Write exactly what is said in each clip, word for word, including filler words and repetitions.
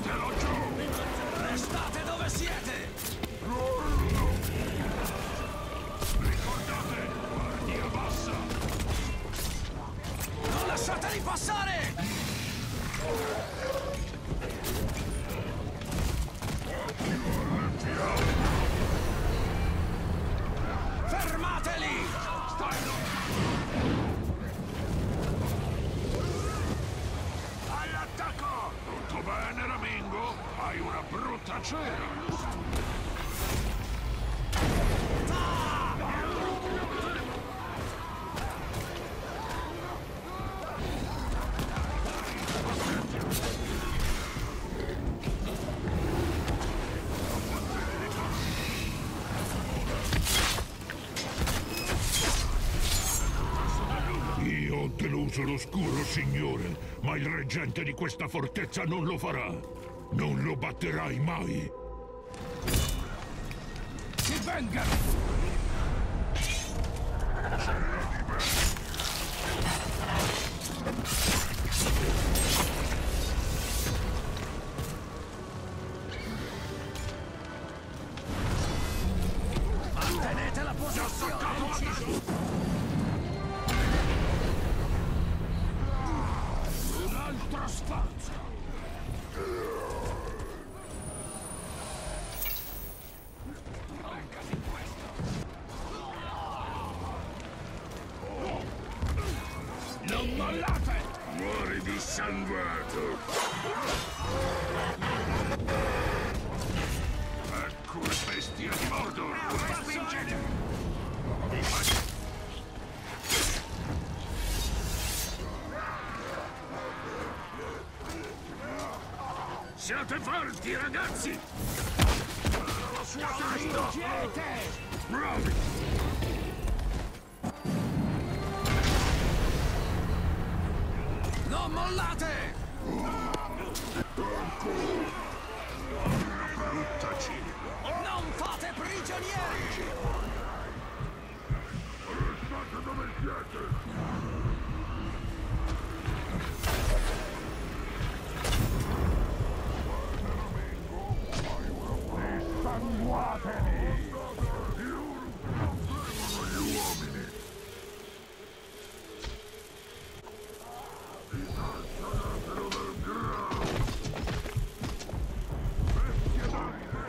Buttatelo giù! Restate dove siete! Ricordate, guardia bassa! Non lasciateli passare! Fermateli! Stai all'attacco! Tutto bene, Ramingo? Hai una brutta cera! Io ho deluso l'oscuro, signore, ma il reggente di questa fortezza non lo farà. Non lo batterai mai. Si vengano! Mantenete la posizione! Un altro sforzo! Non mollate! Muori dissanguato. Ecco le bestie di Mordor! Spingete! Siate forti, ragazzi! La sua testa! Bravi! Non mollate! Brutta cena! Non fate prigionieri! Restate dove siete! Dissanguateli! Non servono gli uomini! Dissanguatelo del grano! Bestia d'arte!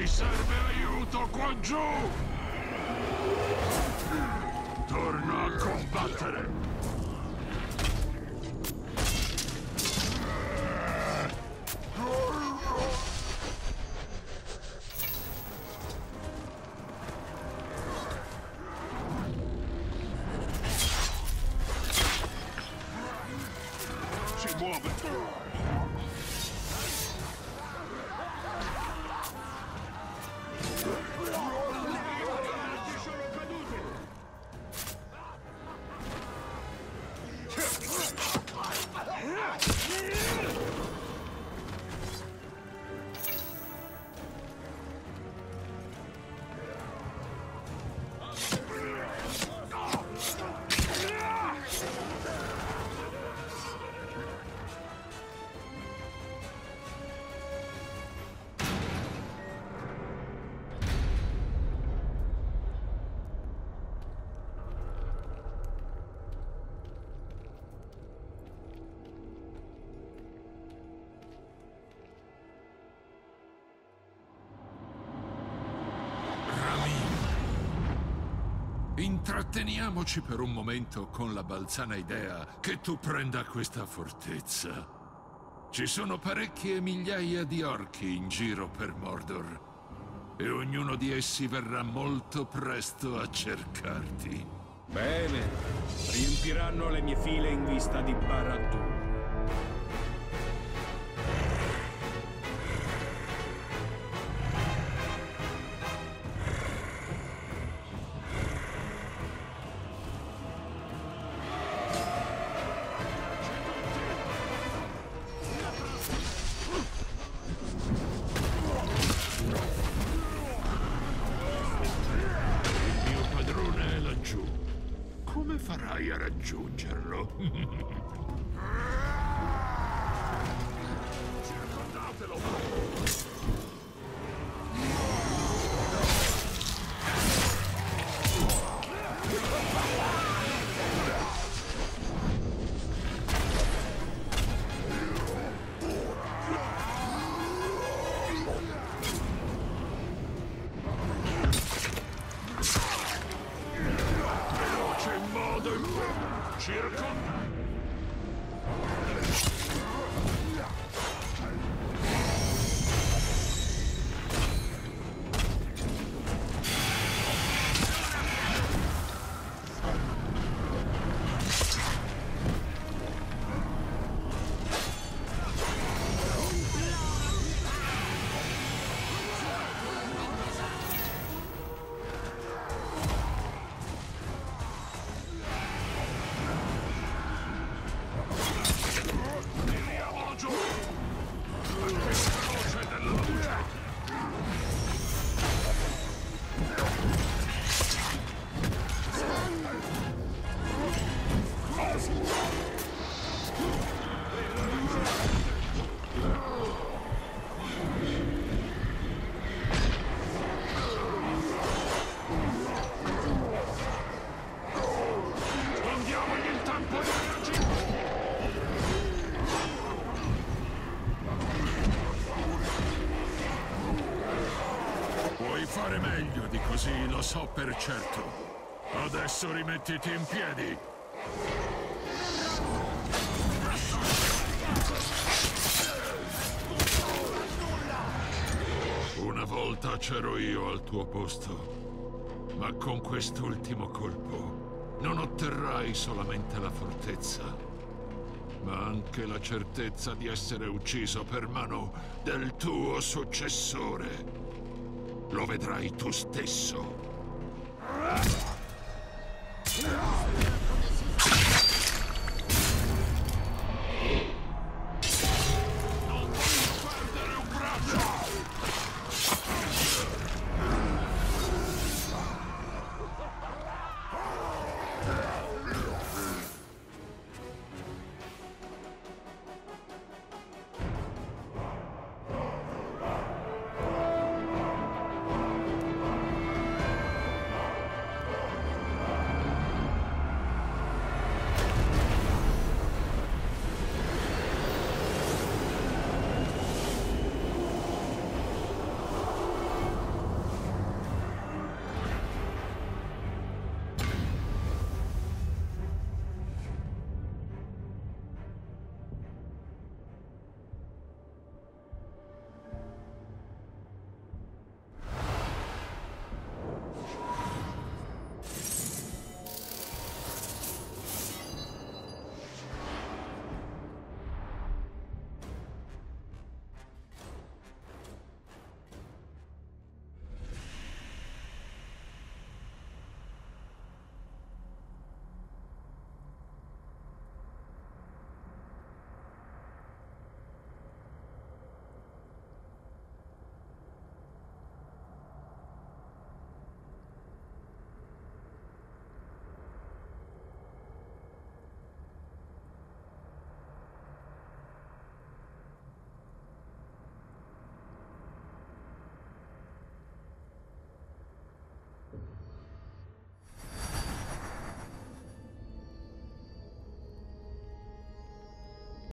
Ti serve aiuto qua giù? Torna a combattere! Si muove! Intratteniamoci per un momento con la balzana idea che tu prenda questa fortezza. Ci sono parecchie migliaia di orchi in giro per Mordor e ognuno di essi verrà molto presto a cercarti. Bene, riempiranno le mie file in vista di Barad-dûr. Come farai a raggiungerlo? Circondatelo! Circonda! Fare meglio di così, lo so per certo. Adesso rimettiti in piedi. Una volta c'ero io al tuo posto, ma con quest'ultimo colpo non otterrai solamente la fortezza, ma anche la certezza di essere ucciso per mano del tuo successore. Lo vedrai tu stesso.